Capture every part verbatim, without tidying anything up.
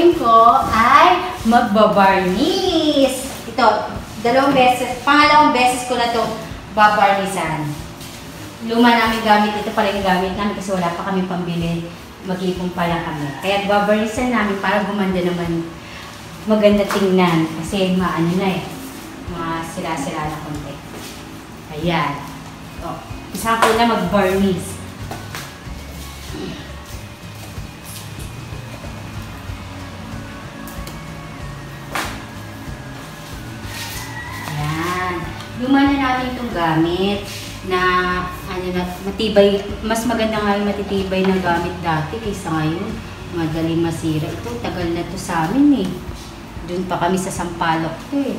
gagawin ko ay magbabarnis. Ito, dalawang beses, pangalawang beses ko na ito babarnisan. Luma namin gamit, ito pala yung gamit namin kasi wala pa kami pambili. Mag-ipon pa lang kami. Kaya babarnisan namin para gumanda naman, maganda tingnan. Kasi maano na eh, mga sila-sila na konti. Ayan. O, isa ko na mag-barniz. Luma na natin itong gamit na ano na, matibay, mas maganda nga yung matitibay na gamit dati kaysa ngayon. Madaling masira. Ito, tagal na to sa amin eh. Doon pa kami sa Sampaloc to eh.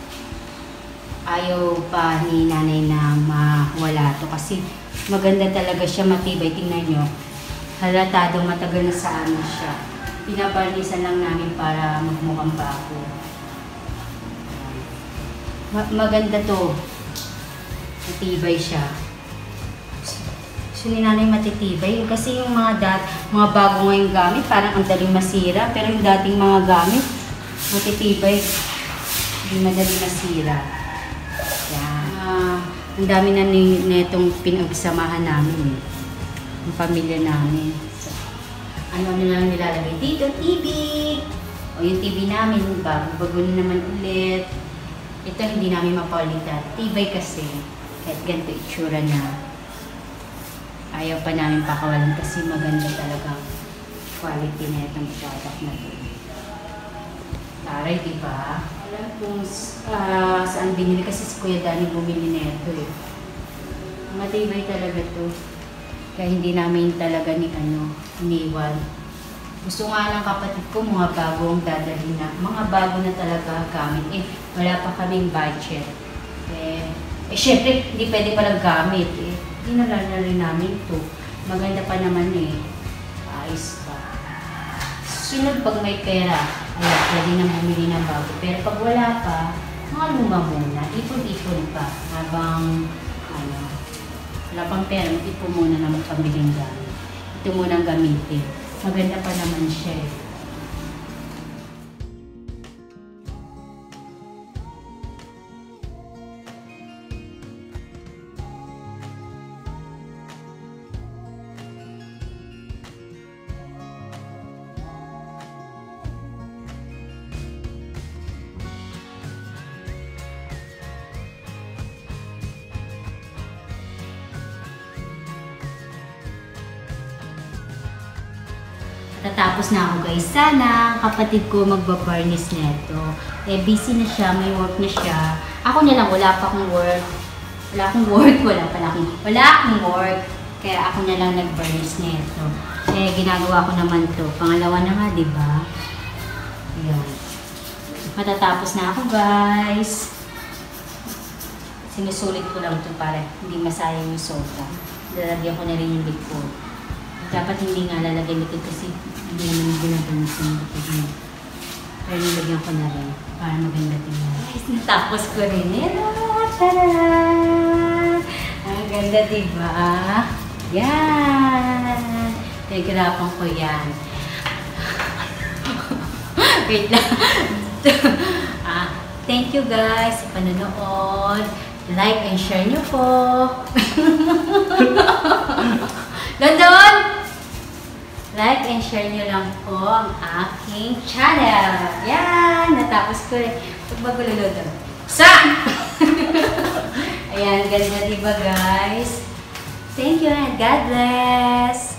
Ayaw pa ni nanay na mawala to kasi maganda talaga siya, matibay. Tingnan nyo. Halatadong matagal na sa amin siya. Pinabarnisan lang namin para magmukhang bago. Maganda to. Matibay siya. So, ni nanay matitibay. Kasi yung mga dat, mga bago ngayong gamit, parang ang daling masira. Pero yung dating mga gamit, matitibay. Hindi madaling masira. Yan. Uh, ang dami na netong pinagsamahan namin. Eh. Ang pamilya namin. So, ano na lang nilalagay dito? T V! O yung T V namin, bago-bago na naman ulit. Ito hindi namin mapaulitan. Tibay kasi. Kahit ganito itsura na. Ayaw pa namin pakawalan kasi maganda talaga quality na itong product na ito. Taray, diba? Alam kung uh, saan binili kasi si Kuya Danny bumili na ito eh. Matibay talaga ito. Kaya hindi namin talaga ni ano, iniwan. Gusto nga ng kapatid ko, mga bago ang dadalhin na. Mga bago na talaga gamit. Eh, wala pa kaming budget. Eh, eh syempre, hindi pwede palang gamit. Eh, dinala na rin namin ito. Maganda pa naman eh. Ayos pa. Sunod pag may pera, ay pwede na bumili ng bago. Pero pag wala pa, mga luma muna. Ipon-ipon pa. Habang, ano, wala pang pera, ipon muna na magpabiling gamit. Ito muna ang gamitin. Maganda pa naman siya eh. Tatapos na ako guys. Sana kapatid ko magbabarnis neto. Eh, busy na siya. May work na siya. Ako na lang. Wala pa akong work. Wala akong work. Wala pa akong, wala akong work. Kaya ako na lang nagbarnis neto. Eh, ginagawa ko naman to. Pangalawa na nga, diba? Ayan. Matatapos na ako guys. Sinusulit ko lang to para hindi masayang yung sobra. Lalagyan ko na rin yung liquid. Dapat hindi nga lalagay likod kasi hindi naman ginaganis yung likod mo. Pero nilagyan ko na rin para maganda tingnan. Guys, natapos ko rin. Tadaan! Ang ganda, diba? Yan! Nagirapan ko yan. Wait lang. ah, thank you guys sa panonood. Like and share nyo po. London! Like and share nyo lang po ang aking channel. Yan! Natapos ko rin. Huwag magulo doon. Sa! Ayan, ganda diba guys? Thank you and God bless!